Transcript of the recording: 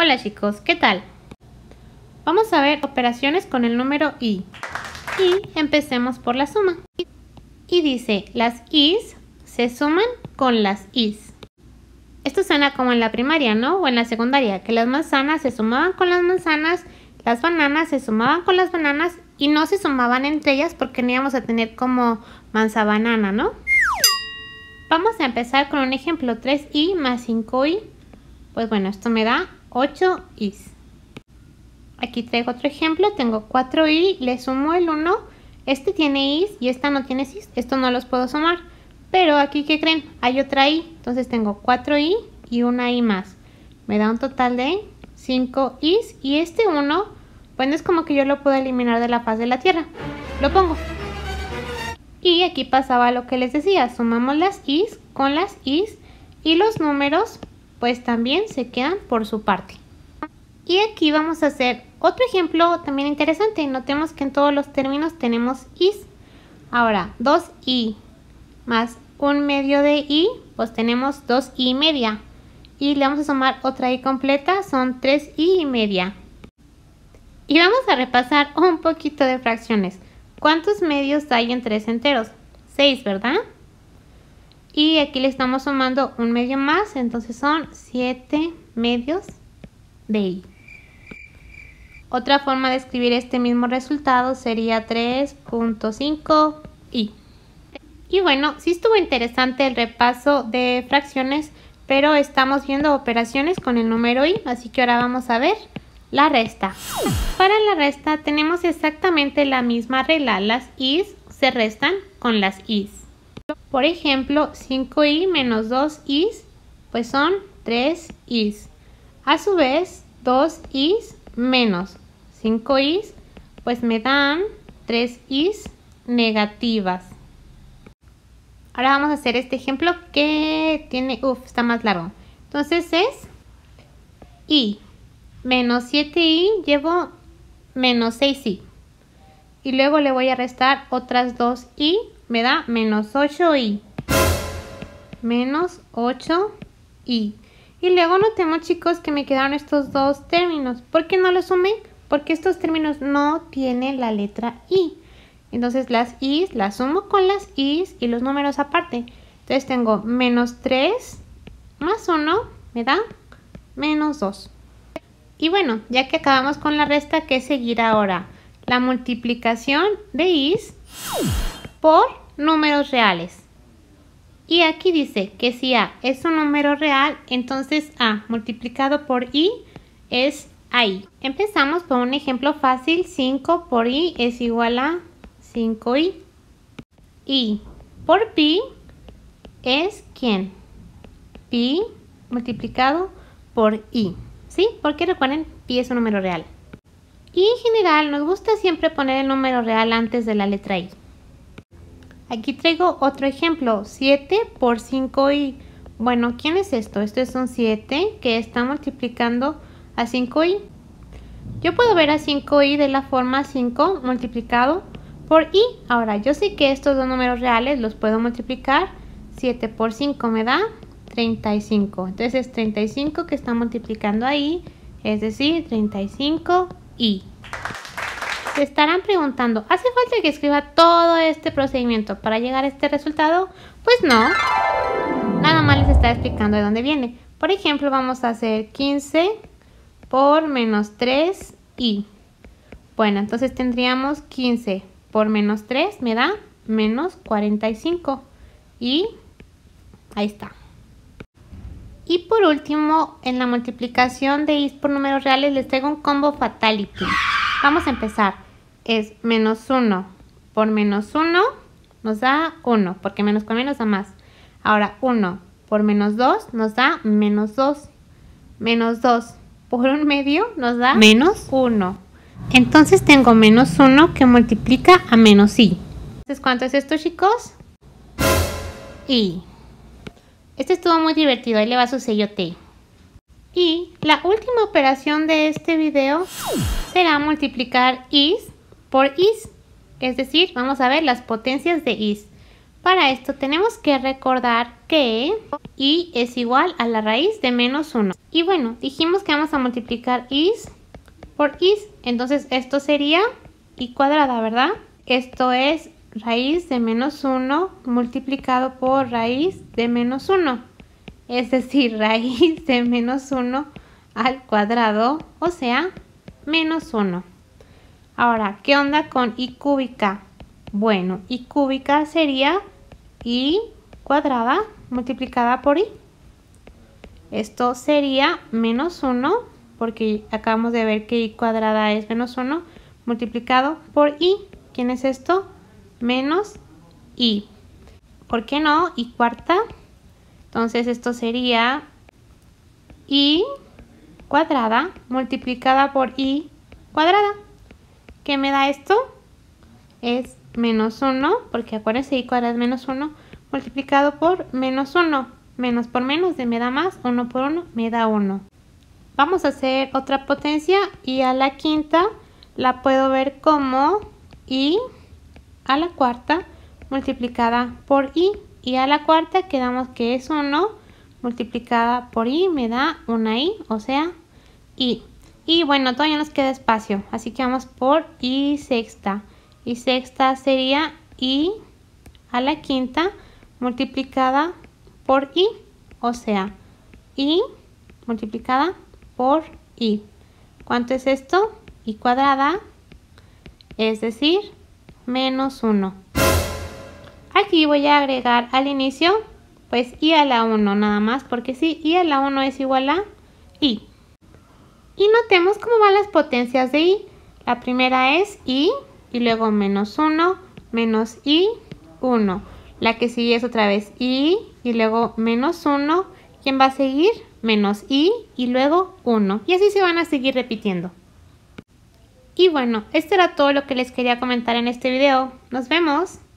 Hola chicos, ¿qué tal? Vamos a ver operaciones con el número i. Y empecemos por la suma. Y dice, las i's se suman con las i's. Esto suena como en la primaria, ¿no? O en la secundaria, que las manzanas se sumaban con las manzanas, las bananas se sumaban con las bananas y no se sumaban entre ellas porque no íbamos a tener como manzabanana, ¿no? Vamos a empezar con un ejemplo, 3i más 5i. Pues bueno, esto me da 8i's. Aquí traigo otro ejemplo, tengo 4i, le sumo el 1. Este tiene i's y esta no tiene i's, esto no los puedo sumar. Pero aquí, ¿qué creen? Hay otra i, entonces tengo 4i y una i más. Me da un total de 5i's y este 1, pues no es como que yo lo puedo eliminar de la faz de la tierra. Lo pongo. Y aquí pasaba lo que les decía, sumamos las i's con las i's y los números pues también se quedan por su parte. Y aquí vamos a hacer otro ejemplo también interesante. Notemos que en todos los términos tenemos i's. Ahora, 2i más 1/2 de i, pues tenemos 2i media. Y le vamos a sumar otra i completa, son 3i media. Y vamos a repasar un poquito de fracciones. ¿Cuántos medios hay en 3 enteros? 6, ¿verdad? Y aquí le estamos sumando un medio más, entonces son 7 medios de i. Otra forma de escribir este mismo resultado sería 3.5i. Y bueno, sí estuvo interesante el repaso de fracciones, pero estamos viendo operaciones con el número i, así que ahora vamos a ver la resta. Para la resta tenemos exactamente la misma regla, las i's se restan con las i's. Por ejemplo, 5i menos 2i's, pues son 3i's. A su vez, 2i's menos 5i's, pues me dan 3i's negativas. Ahora vamos a hacer este ejemplo que tiene, está más largo. Entonces es i menos 7i, llevo menos 6i. Y luego le voy a restar otras 2i, me da menos 8i. Menos 8i. Y luego notemos, chicos, que me quedaron estos dos términos. ¿Por qué no los sumé? Porque estos términos no tienen la letra i. Entonces las i's las sumo con las i's y los números aparte. Entonces tengo menos 3 más 1 me da menos 2. Y bueno, ya que acabamos con la resta, ¿qué seguirá ahora? La multiplicación de i's por números reales. Y aquí dice que si a es un número real, entonces a multiplicado por i es ai. Empezamos por un ejemplo fácil. 5 por i es igual a 5i. Y por pi es ¿quién? Pi multiplicado por i. ¿Sí? Porque recuerden, pi es un número real. Y en general nos gusta siempre poner el número real antes de la letra i. Aquí traigo otro ejemplo, 7 por 5i. Bueno, ¿quién es esto? Esto es un 7 que está multiplicando a 5i. Yo puedo ver a 5i de la forma 5 multiplicado por i. Ahora, yo sé que estos dos números reales los puedo multiplicar. 7 por 5 me da 35. Entonces es 35 que está multiplicando ahí, es decir, 35i. Se estarán preguntando, ¿hace falta que escriba todo este procedimiento para llegar a este resultado? Pues no, nada más les está explicando de dónde viene. Por ejemplo, vamos a hacer 15 por menos 3i. Bueno, entonces tendríamos 15 por menos 3 me da menos 45. Y ahí está. Y por último, en la multiplicación de i's por números reales les traigo un combo fatality. Vamos a empezar. Es menos 1 por menos 1 nos da 1, porque menos con menos da más. Ahora 1 por menos 2 nos da menos 2. Menos 2 por 1/2 nos da menos 1. Entonces tengo menos 1 que multiplica a menos i. Entonces, ¿cuánto es esto, chicos? I. Este estuvo muy divertido, ahí le va su sello T. Y la última operación de este video será multiplicar i's por i's. Es decir, vamos a ver las potencias de i's. Para esto tenemos que recordar que y es igual a la raíz de menos 1. Y bueno, dijimos que vamos a multiplicar is por is. Entonces esto sería y cuadrada, ¿verdad? Esto es raíz de menos 1 multiplicado por raíz de menos 1. Es decir, raíz de menos 1 al cuadrado, o sea, menos 1. Ahora, ¿qué onda con y cúbica? Bueno, y cúbica sería y cuadrada multiplicada por y. Esto sería menos 1, porque acabamos de ver que y cuadrada es menos 1 multiplicado por y. ¿Quién es esto? Menos y. ¿Por qué no? Y cuarta. Entonces esto sería y cuadrada multiplicada por y cuadrada. ¿Qué me da esto? Es menos 1, porque acuérdense, y cuadrada es menos 1, multiplicado por menos 1. Menos por menos me da más, 1 por 1 me da 1. Vamos a hacer otra potencia y a la quinta la puedo ver como y a la cuarta multiplicada por y a la cuarta quedamos que es 1 multiplicada por y me da una y, o sea, y. Y bueno, todavía nos queda espacio, así que vamos por y sexta. Y sexta sería y a la quinta multiplicada por y, o sea, y multiplicada por y. ¿Cuánto es esto? Y cuadrada, es decir, menos 1. Aquí voy a agregar al inicio, pues y a la 1 nada más, porque sí, y a la 1 es igual a y. Y notemos cómo van las potencias de y. La primera es y luego menos 1, menos y, 1. La que sigue es otra vez y luego menos 1. ¿Quién va a seguir? Menos y luego 1. Y así se van a seguir repitiendo. Y bueno, esto era todo lo que les quería comentar en este video. Nos vemos.